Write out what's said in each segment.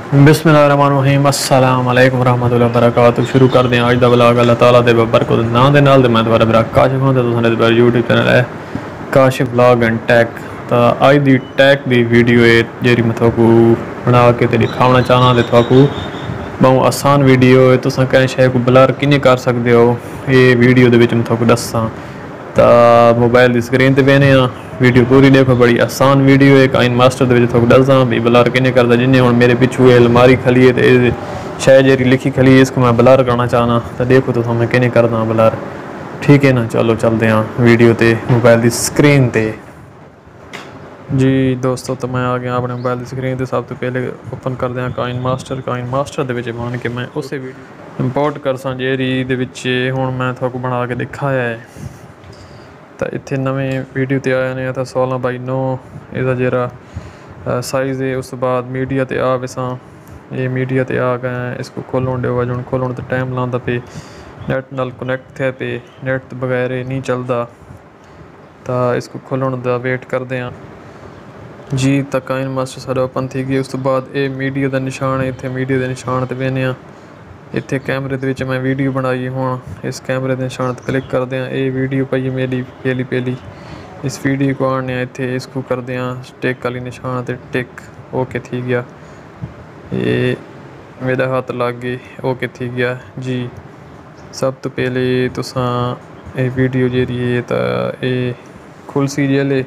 बिस्मिल्लाहिर्रहमानिर्रहीम अस्सलाम वालेकुम रहमतुल्लाहि व बरकातुहू। शुरू कर दें अज का ब्लॉग अल्लाह ताला दे बरकत नाम दे नाल। मैं तुम्हारा मेरा काशिफ हूँ तो तुसां यूट्यूब चैनल है काशिफ व्लॉग एंड टैक। तो अज दी टैक दी वीडियो है जी मैं थोकू बना के ते दिखाना चाहना ते थोकू बहुत आसान वीडियो है। तुसां कहीं शे को ब्लर किवें कर सकते हो ये वीडियो दे विच मैं थोकू दस्सां। तो मोबाइल की स्क्रीन पर बहने वीडियो पूरी देखो, बड़ी आसान वीडियो है। काइन मास्टर थोड़ा दसदा भी ब्लर किने करता। जिन्हें हम मेरे पिछू अलमारी खली है तो शायद जी लिखी खली है, इसको मैं ब्लर करना चाहना तो देखो तो मैं किने करदा ब्लर। ठीक है ना, चलो चलते हैं वीडियो ते मोबाइल की स्क्रीन ते। जी दोस्तों, तो मैं आ गया अपने मोबाइल की स्क्रीन ते। सब तो पहले ओपन कर दें काइन मास्टर दे मान के मैं उस वीडियो इंपोर्ट कर सा जेरी हूँ मैं थोड़ा बना के दिखाया है। तो इतने नवे वीडियो ते आए ने तो 16:9 इसका जरा साइज़ है। उस बाद मीडिया ते आ वैसा ये मीडिया ते आ गए। इसको खोलन दो अज हूँ खोलन तो टाइम लाता पे नैट नाल कनैक्ट थे पे नैट बगैर नहीं चलता। तो इसको खोलन का वेट करते हैं जी। तो काइन मास्टर सारा ओपन थी गई। उस तो बाद ये मीडिया का निशान है, इतने मीडिया के निशान ते बहने इतने कैमरे के मैं वीडियो बनाई हूँ। इस कैमरे के निशान पर क्लिक करते हैं ये वीडियो पाई मेरी पहली इस वीडियो को आने इतने इसको करते हैं टिक वाली निशान पर टिक। ओके थी गया, ये मेरा हाथ लग गए। ओके थी गया जी। सब तो पहले तुसा ये वीडियो जी है तो ये खुल सी जेले।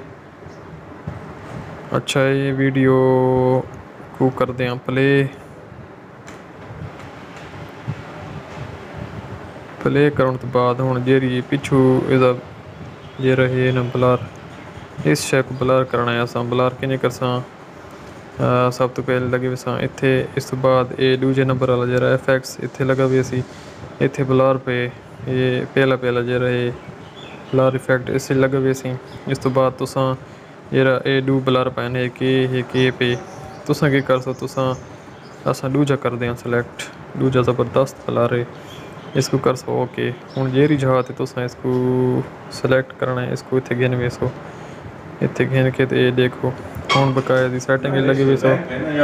अच्छा ये वीडियो को करते हैं प्ले करने तो बाद हूँ जी पिछू इसका जे रहे ना ब्लर इस शे को ब्लर करना है। असा ब्लर किने कर सब तो पहले लगे वैसा इतने। इस तो बाद ये दूजे नंबर वाला जरा FX इतने लगा भी असी इतने ब्लर पे ये पहला जो रहे ब्लर इफेक्ट इसे लगा भी असी। इस तो बाद तुसा जरा ये डू ब्लर पैने के पे तुसा की कर सो तुसा असा दूजा कर दें सिलेक्ट दूजा ज़बरदस्त ब्लर है इसको कर सो। ओके हूँ जेरी जगह तो तुसा इसको सिलेक्ट करना है। इसको इतने गिन वेसो इतने गिन के तो ये देखो हूँ बकाया की सैटिंग लगी हुई सो।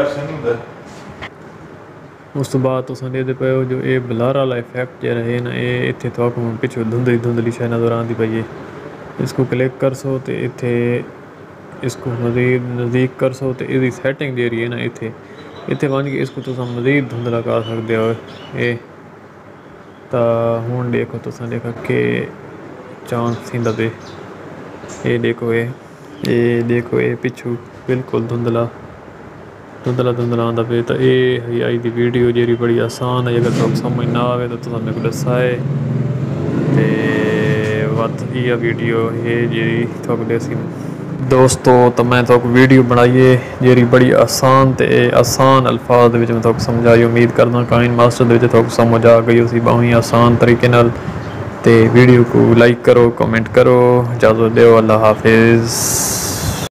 उस तो बाद तुम देखते पे हो जो ये ब्लर वाला इफेक्ट जो है ना ये इतने तो पिछू धुंधली शायद नज़र आती पई है। इसको क्लिक कर सो तो इतने इसको मज़ीद नज़दीक कर सो तो इसकी सैटिंग जी है ना इतने बन के इसको तुम मज़ीद धुंधला कर सकते हो ये। तो हूँ देखो तुम देखो के चांस सीधा पे ये देखो ये देखो ये पिछू बिल्कुल धुंधला आंदा पे। तो ये अज की वीडियो जी बड़ी आसान है। अगर तुम समझ ना आए तो तुम मेरे को दसा है तो यह वीडियो है जी थोक देसी दोस्तों। तो मैं तो वीडियो बनाइए जी बड़ी आसान ते आसान अल्फाज मैं तो समझाई। उम्मीद करना काइन मास्टर तो समझ आ गई उसी बहुत ही आसान तरीके नाल। ते वीडियो को लाइक करो कमेंट करो इजाज़त दो। अल्लाह हाफिज़।